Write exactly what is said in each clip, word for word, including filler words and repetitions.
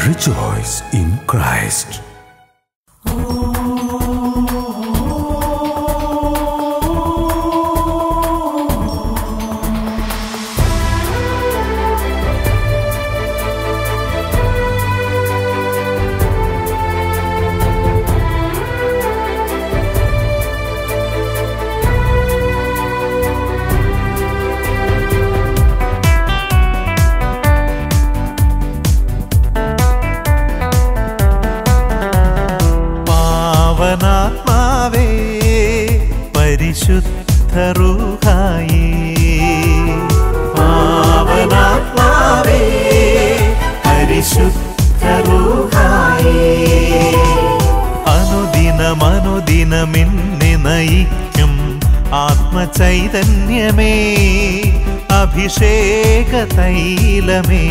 Rejoice in Christ. പാവനാത്മാവേ പരിശുദ്ധ റൂഹായേ, പാവനാത്മാവേ പരിശുദ്ധ റൂഹായേ, അനുദിനമനുദിനമെന്നെ നയിക്കും ആത്മചൈതന്യമേ, അഭിഷേക തൈലമേ,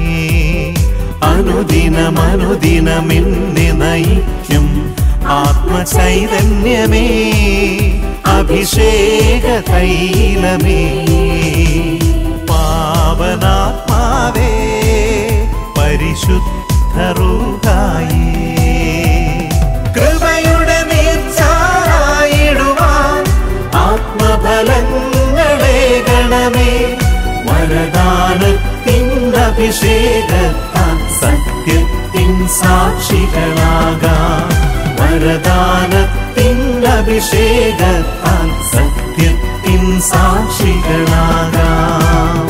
അനുദിനമനുദിനമെന്നെ നയിക്കും ആത്മചൈതന്യമേ, അഭിഷേക തൈലമേ, പാവനാത്മാവേ പരിശുദ്ധ റൂഹായേ, കൃപയുടെ നീർച്ചായിടുവാൻ ആത്മഫലങ്ങളേകണമേ, വരദാനത്തിൻ അഭിഷേകത്താൽ സത്യത്തിൻ സാക്ഷികളാകാം, വരദാനത്തിൻ അഭിഷേകത്താൽ സത്യത്തിൻ സാക്ഷികളാകാം.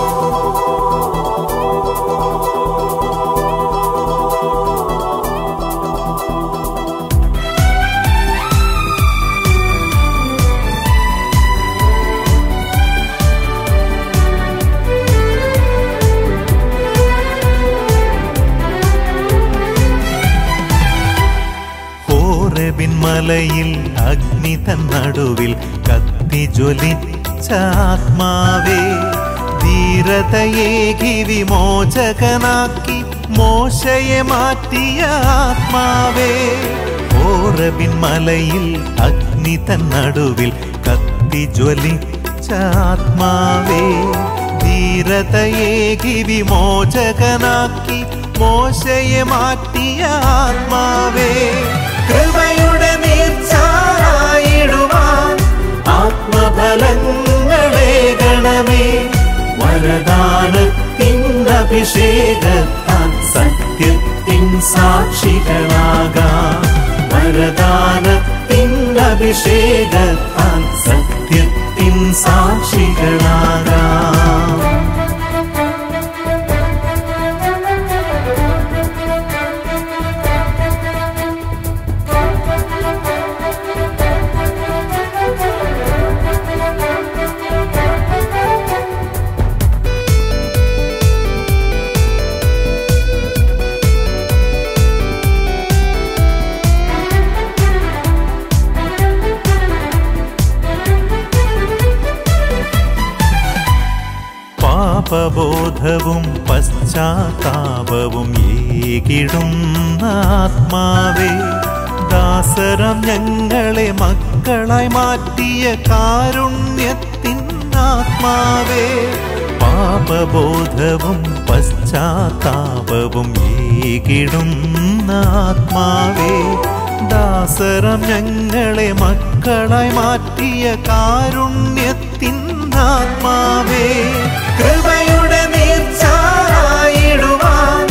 മലയിൽ അഗ്നി തന്നടുവിൽ കത്തി ജ്വലിച്ച ആത്മാവേ, ധീരതയേകി വിമോചകനാക്കി മോശയെ മാറ്റിയ ആത്മാവേ, ഹോറബിൻ മലയിൽ അഗ്നി തന്നടുവിൽ കത്തി ജ്വലിച്ച ആത്മാവേ, ധീരതയേകി വിമോചകനാക്കി മോശയെ മാറ്റിയ ആത്മാവേ, കൃപയുടെ നീർച്ചായിടുവാൻ ആത്മഫലങ്ങളേകണമേ, വരദാനത്തിൻ അഭിഷേകത്താൽ സത്യത്തിൻ സാക്ഷികളാകാം, വരദാനത്തിൻ അഭിഷേകത്താൽ സത്യത്തിൻ സാക്ഷികളാകാം. പാപബോധവും പശ്ചാത്താപവും ഏകിടുന്ന ആത്മാവേ, ദാസരം ഞങ്ങളെ മക്കളായി മാറ്റിയ കാരുണ്യത്തിൻ ആത്മാവേ, പാപബോധവും പശ്ചാത്താപവും ഏകിടുന്ന ആത്മാവേ, ദാസരം ഞങ്ങളെ മക്കളായി മാറ്റിയ കാരുണ്യത്തിൻ ആത്മാവേ, കൃപയുടെ നീർച്ചായിടുവാൻ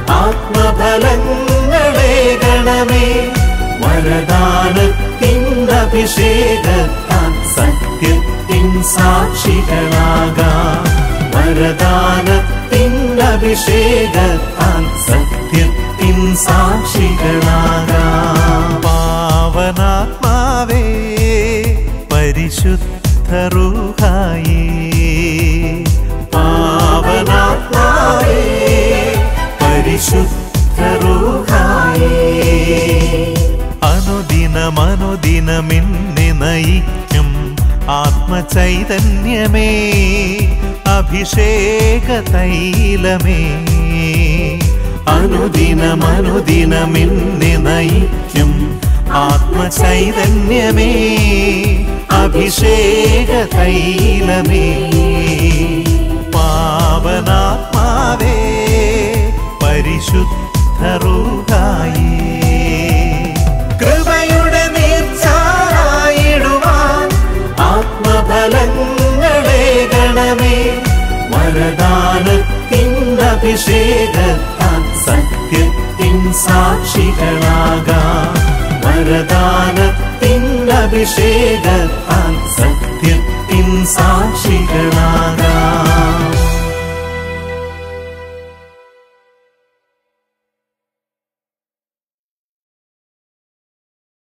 ആത്മഫലങ്ങളേകണമേ, വരദാനത്തിൻ അഭിഷേകത്താൽ സത്യത്തിൻ സാക്ഷികളാകാം, വരദാനത്തിൻ അഭിഷേകത്താൽ സത്യത്തിൻ സാക്ഷികളാകാം. പാവനാത്മാവേ പരിശുദ്ധ റൂഹായേ, പാവനാത്മാവേ പരിശുദ്ധ റൂഹായേ, അനുദിനമനുദിനമെന്നെ നയിക്കും ആത്മചൈതന്യമേ, അഭിഷേക തൈലമേ, അനുദിനമനുദിനമെന്നെ നയിക്കും ആത്മചൈതന്യമേ, അഭിഷേക തൈലമേ, പാവനാത്മാവേ പരിശുദ്ധ സ്നേഹറൂഹായേ കൃപയുടെ നീർച്ചായിടുവാൻ ആത്മഫലങ്ങളെ ഗണമേ വരദാനത്തിൻ അഭിഷേകത്താൽ സത്യത്തിൻ സാക്ഷികളാകാം വരദാനത്തിൻ അഭിഷേകത്താൽ